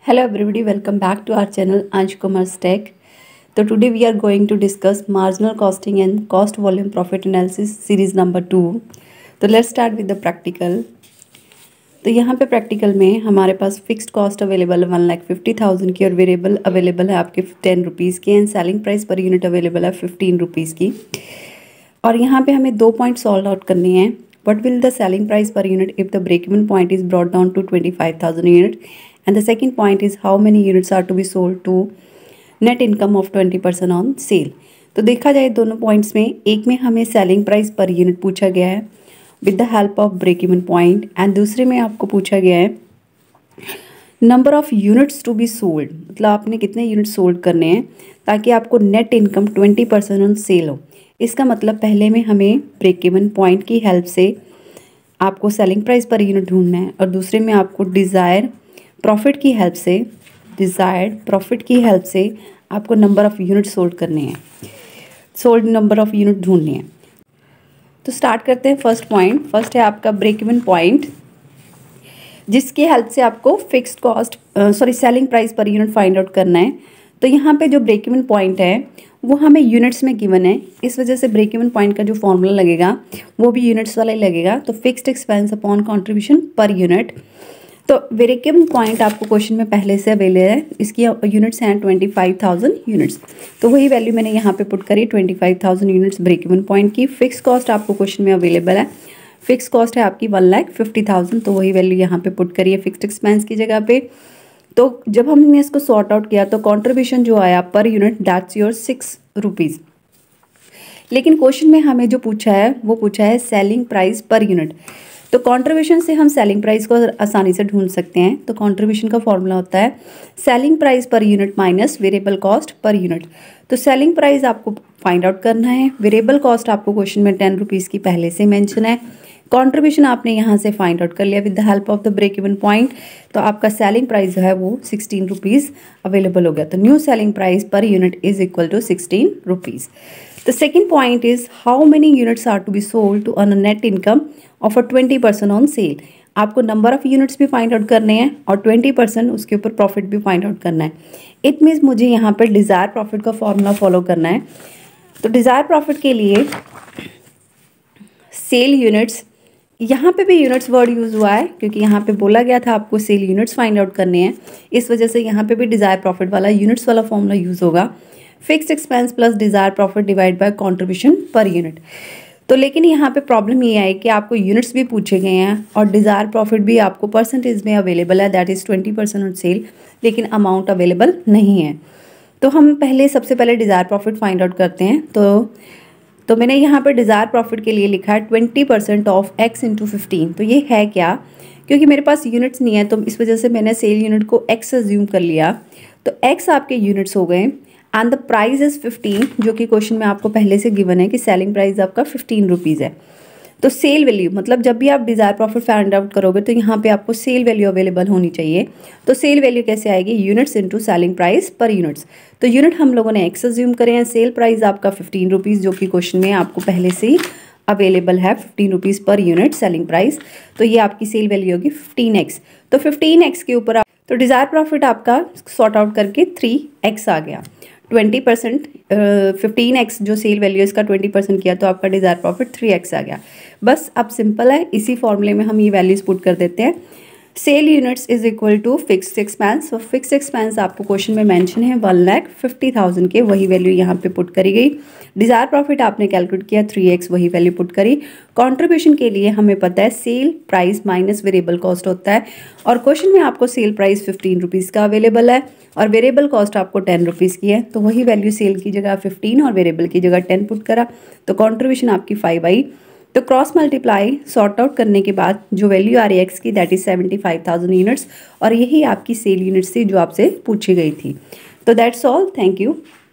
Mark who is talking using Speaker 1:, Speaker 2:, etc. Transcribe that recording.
Speaker 1: Hello everybody, welcome back to our channel Ansh Kumar's Tech. So today we are going to discuss marginal costing and cost volume profit analysis series number 2. तो let's start with the practical. तो यहाँ पे practical में हमारे पास fixed cost available है 1,50,000 की और variable available है आपके 10 रुपीज़ की and selling price per unit available है 15 रुपीज़ की। और यहाँ पे हमें 2 पॉइंट सॉल्व आउट करने हैं। What will the selling price per unit if the break-even point is brought down to 25,000 unit? And the second point is how many units are to be sold to net income of 20% on sale. तो देखा जाए दोनों points में, एक में हमें selling price per unit पूछा गया है with the help of break even point and दूसरे में आपको पूछा गया है number of units to be sold, मतलब आपने कितने यूनिट सोल्ड करने हैं ताकि आपको नेट इनकम 20% ऑन सेल हो। इसका मतलब पहले में हमें ब्रेक इवन पॉइंट की हेल्प से आपको सेलिंग प्राइस पर यूनिट ढूंढना है और दूसरे में आपको डिज़ायर्ड प्रॉफिट की हेल्प से आपको नंबर ऑफ़ यूनिट सोल्ड करने हैं, सोल्ड नंबर ऑफ़ यूनिट ढूंढने हैं। तो स्टार्ट करते हैं। फर्स्ट पॉइंट, फर्स्ट है आपका ब्रेक इवन पॉइंट, जिसकी हेल्प से आपको fixed cost selling price per unit find out करना है। तो यहाँ पे जो ब्रेक इवन पॉइंट है वो हमें यूनिट्स में गिवन है, इस वजह से ब्रेक इवन पॉइंट का जो फॉर्मूला लगेगा वो भी यूनिट्स वाला ही लगेगा। तो fixed expense upon contribution per unit. तो ब्रेक इवन पॉइंट आपको क्वेश्चन में पहले से अवेलेबल है, इसकी यूनिट्स हैं 25,000 यूनिट्स। तो वही वैल्यू मैंने यहाँ पे पुट करी 25,000 यूनिट्स ब्रेक इवन पॉइंट की। फिक्स कॉस्ट आपको क्वेश्चन में अवेलेबल है, फिक्स कॉस्ट है आपकी 1,50,000, तो वही वैल्यू यहाँ पे पुट करिए फिक्स्ड एक्सपेंस की जगह पे। तो जब हमने इसको सॉर्ट आउट किया तो कंट्रीब्यूशन जो आया per unit that's your 6 rupees. लेकिन क्वेश्चन में हमें जो पूछा है वो पूछा है सेलिंग प्राइस पर यूनिट। तो कंट्रीब्यूशन से हम सेलिंग प्राइस को आसानी से ढूंढ सकते हैं। तो कंट्रीब्यूशन का फॉर्मूला होता है selling price per unit minus variable cost per unit. तो सेलिंग प्राइस आपको फाइंड आउट करना है, वेरिएबल कॉस्ट आपको क्वेश्चन में 10 रुपीज़ की पहले से मेंशन है, कंट्रीब्यूशन आपने यहाँ से फाइंड आउट कर लिया with the help of the break even point. तो आपका सेलिंग प्राइस जो है वो 16 रुपीज़ अवेलेबल हो गया। तो new selling price per unit is equal to 16 rupees. The second point is how many units are to be sold to earn a net income of a 20% on sale. आपको number of units भी find out करने हैं और 20% उसके ऊपर profit भी find out करना है। इट मीन्स मुझे यहाँ पर डिज़ायर प्रॉफिट का फॉर्मूला फॉलो करना है। तो डिज़ायर प्रॉफिट के लिए सेल यूनिट्स, यहाँ पे भी यूनिट्स वर्ड यूज़ हुआ है क्योंकि यहाँ पे बोला गया था आपको सेल यूनिट्स फाइंड आउट करने हैं, इस वजह से यहाँ पे भी डिज़ायर प्रॉफिट वाला यूनिट्स वाला फॉर्मूला यूज़ होगा, fixed expense plus desire profit divide by contribution per unit. तो लेकिन यहाँ पे प्रॉब्लम ये है कि आपको यूनिट्स भी पूछे गए हैं और डिज़ायर प्रॉफिट भी आपको परसेंटेज में अवेलेबल है दैट इज़ 20% ऑन सेल, लेकिन अमाउंट अवेलेबल नहीं है। तो हम सबसे पहले डिज़ायर प्रॉफिट फाइंड आउट करते हैं। तो मैंने यहाँ पर डिज़ायर प्रॉफिट के लिए लिखा है 20% ऑफ x इंटू 15। तो ये है क्या, क्योंकि मेरे पास यूनिट्स नहीं है तो इस वजह से मैंने सेल यूनिट को x अज्यूम कर लिया। तो x आपके यूनिट्स हो गए एंड द प्राइस इज़ 15, जो कि क्वेश्चन में आपको पहले से गिवन है कि सेलिंग प्राइस आपका 15 रुपीज़ है। तो सेल वैल्यू, मतलब जब भी आप डिज़ायर प्रॉफिट फाइंड आउट करोगे तो यहाँ पे आपको सेल वैल्यू अवेलेबल होनी चाहिए। तो सेल वैल्यू कैसे आएगी, units into selling price per units. तो यूनिट हम लोगों ने x अज्यूम करे हैं, सेल प्राइस आपका 15 रुपीज़ जो कि क्वेश्चन में आपको पहले से ही अवेलेबल है 15 rupees per unit selling price. तो ये आपकी सेल वैल्यू होगी 15x। तो 15x के ऊपर तो डिज़ायर प्रॉफिट आपका सॉर्ट आउट करके 3x आ गया। 20% 15x जो सेल वैल्यू है इसका 20% किया तो आपका डिज़ायर प्रॉफिट 3x आ गया। बस अब सिंपल है, इसी फॉर्मूले में हम ये वैल्यूज पुट कर देते हैं। Sale units is equal to fixed expense. और फिक्स्ड एक्सपेंस आपको क्वेश्चन में मेंशन है 1,50,000 के, वही वैल्यू यहाँ पे पुट करी गई। डिज़ायर प्रॉफिट आपने कैलकुलेट किया 3x, वही वैल्यू पुट करी। कंट्रीब्यूशन के लिए हमें पता है sale price minus variable cost होता है और क्वेश्चन में आपको सेल प्राइस 15 रुपीज़ का अवेलेबल है और वेरिएबल कॉस्ट आपको 10 रुपीज़ की है। तो वही वैल्यू सेल की जगह 15 और वेरिएबल की जगह 10 पुट करा, तो कंट्रीब्यूशन आपकी 5 आई। तो क्रॉस मल्टीप्लाई सॉर्ट आउट करने के बाद जो वैल्यू आ रही है x की दैट इज़ 75,000 यूनिट्स और यही आपकी सेल यूनिट्स थी जो आपसे पूछी गई थी। तो दैट्स ऑल, थैंक यू।